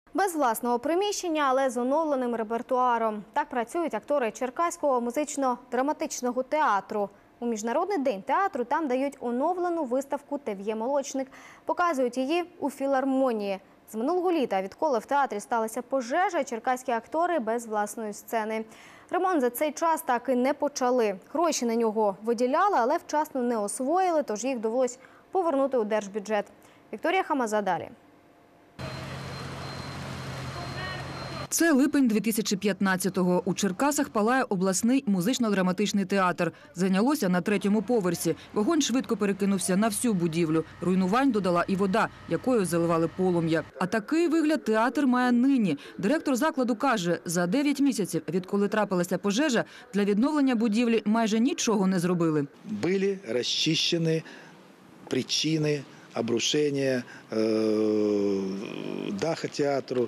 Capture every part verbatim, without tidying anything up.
Без власного приміщення, але з оновленим репертуаром. Так працюють актори Черкаського музично-драматичного театру. У Міжнародний день театру там дають оновлену виставку «Тев'є Молочник». Показують її у філармонії. З минулого літа, відколи в театрі сталася пожежа, черкаські актори без власної сцени. Ремонт за цей час так і не почали. Гроші на нього виділяли, але вчасно не освоїли, тож їх довелось повернути у держбюджет. Вікторія Хамаза далі. Це липень дві тисячі п'ятнадцятого. У Черкасах палає обласний музично-драматичний театр. Зайнялося на третьому поверсі. Вогонь швидко перекинувся на всю будівлю. Руйнувань додала і вода, якою заливали полум'я. А такий вигляд театр має нині. Директор закладу каже, за дев'ять місяців, відколи трапилася пожежа, для відновлення будівлі майже нічого не зробили. Були розчищені причини обрушения э, даха театру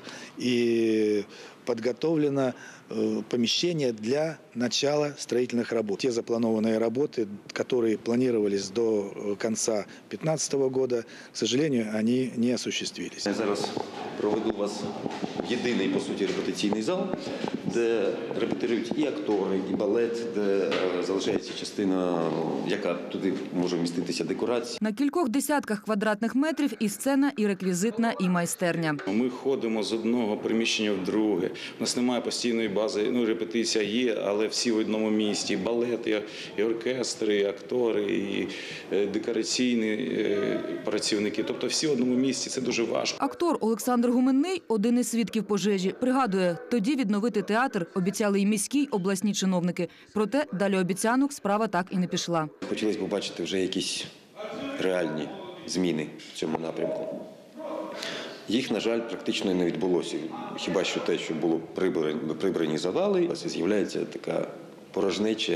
и подготовлено э, помещение для начала строительных работ. Те запланованные работы, которые планировались до конца две тысячи пятнадцатого года, к сожалению, они не осуществились. Я зараз проведу вас в єдиний, по суті, репетиційний зал, де репетирують і актори, і балет, де залишається частина, яка туди може вміститися декорації. На кількох десятках квадратних метрів і сцена, і реквізитна, і майстерня. Ми ходимо з одного приміщення в друге. У нас немає постійної бази, ну, репетиція є, але всі в одному місті. Балет, і оркестри, і актори, і декораційні працівники. Тобто всі в одному місці, це дуже важко. Актор Олександр Гуменний, один із свідків пожежі, пригадує, тоді відновити театр обіцяли і міські, й обласні чиновники. Проте далі обіцянок справа так і не пішла. Хотілося б побачити вже якісь реальні зміни в цьому напрямку. Їх, на жаль, практично не відбулося. Хіба що те, що було прибрані, прибрані завали, з'являється така порожнеча,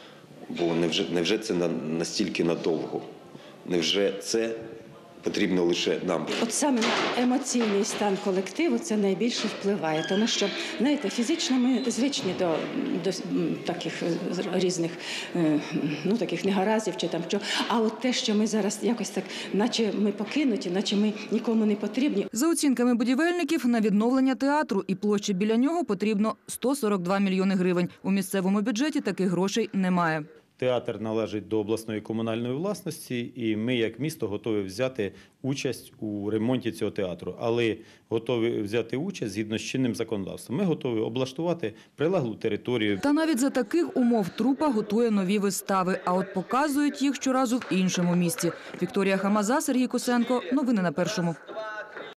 бо невже, невже це настільки надовго? Невже це потрібно лише нам? От саме емоційний стан колективу це найбільше впливає, тому що, знаєте, фізично ми звичні до, до таких різних, ну, таких негараздів чи там що, а от те, що ми зараз якось так, наче ми покинуті, наче ми нікому не потрібні. За оцінками будівельників, на відновлення театру і площі біля нього потрібно сто сорок два мільйони гривень. У місцевому бюджеті таких грошей немає. Театр належить до обласної комунальної власності, і ми, як місто, готові взяти участь у ремонті цього театру. Але готові взяти участь згідно з чинним законодавством. Ми готові облаштувати прилеглу територію. Та навіть за таких умов трупа готує нові вистави, а от показують їх щоразу в іншому місці. Вікторія Хамаза, Сергій Косенко. Новини на Першому.